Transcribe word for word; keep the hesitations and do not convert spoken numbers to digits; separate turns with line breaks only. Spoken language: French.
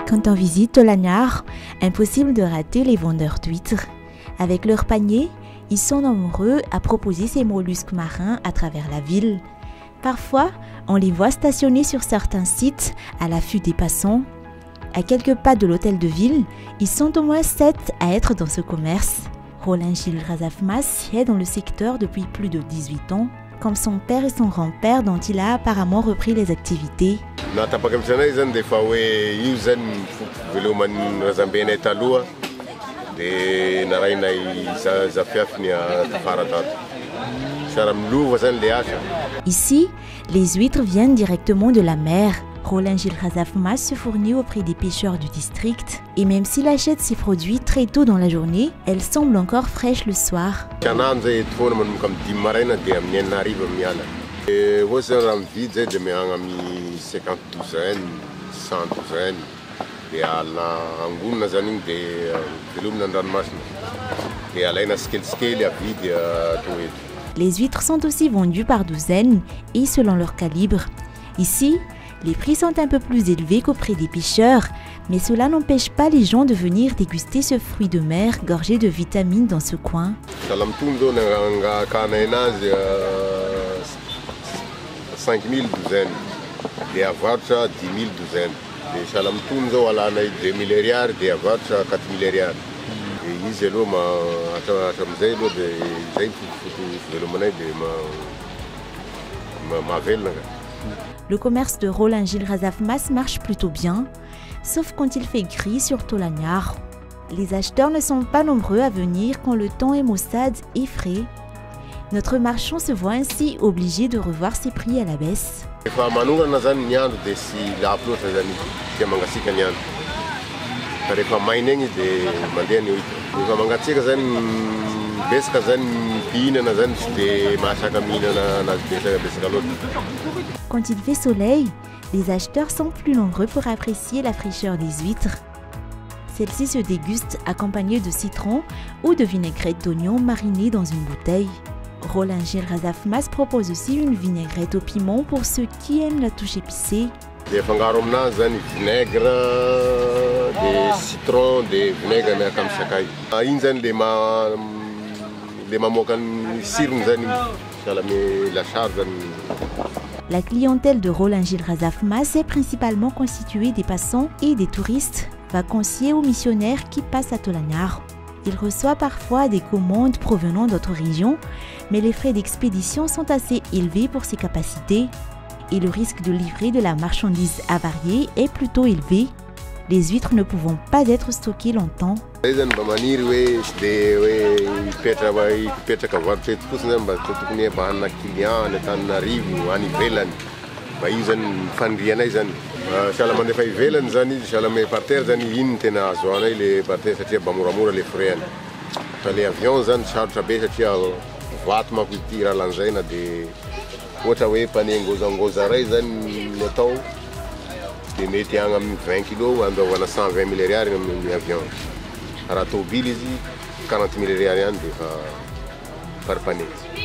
Quand on visite Tolagnaro, impossible de rater les vendeurs d'huîtres. Avec leurs paniers, ils sont nombreux à proposer ces mollusques marins à travers la ville. Parfois, on les voit stationnés sur certains sites à l'affût des passants. À quelques pas de l'hôtel de ville, ils sont au moins sept à être dans ce commerce. Roland Gilles Razafmas est dans le secteur depuis plus de dix-huit ans, comme son père et son grand-père dont il a apparemment repris les activités. Ici, les huîtres viennent directement de la mer. Roland Gilles Razafmas se fournit auprès des pêcheurs du district et même s'il achète ses produits très tôt dans la journée, elles semblent encore fraîches le soir. Les huîtres sont aussi vendues par douzaines et selon leur calibre. Ici, les prix sont un peu plus élevés qu'auprès des pêcheurs, mais cela n'empêche pas les gens de venir déguster ce fruit de mer gorgé de vitamines dans ce coin.
cinq mille douzaines, des avarcha dix mille douzaines, des chalamtunzo à l'année deux mille rials, des avarcha quatre mille rials. Et ils élo ma achamzeilo de de le monnaie de ma ma ville.
Le commerce de Roland Gilles Razafmas marche plutôt bien, sauf quand il fait gris sur Tolagnaro. Les acheteurs ne sont pas nombreux à venir quand le temps est maussade et frais. Notre marchand se voit ainsi obligé de revoir ses prix à la baisse. Quand il fait soleil, les acheteurs sont plus nombreux pour apprécier la fraîcheur des huîtres. Celles-ci se dégustent accompagnées de citron ou de vinaigrette d'oignon marinée dans une bouteille. Roland Gilles Razafmas propose aussi une vinaigrette au piment pour ceux qui aiment la touche épicée.
Des vinaigre, des citrons, des vinaigres comme chakai. Inzan des ma des mamokan sirnzani, la charge.
La clientèle de Roland Gilles Razafmas est principalement constituée des passants et des touristes, vacanciers ou missionnaires qui passent à Tolagnaro. Il reçoit parfois des commandes provenant d'autres régions, mais les frais d'expédition sont assez élevés pour ses capacités et le risque de livrer de la marchandise avariée est plutôt élevé, les huîtres ne pouvant pas être stockées longtemps.
Les avions chargent vatma kultira lanzaina de outra hoe panengoza ngoza ray zany natao de mety agny amin'ny vingt kilos andaovana cent vingt mille rials amin'ny avion. Raha tôbily izy quarante mille rials ihany de fa par panety.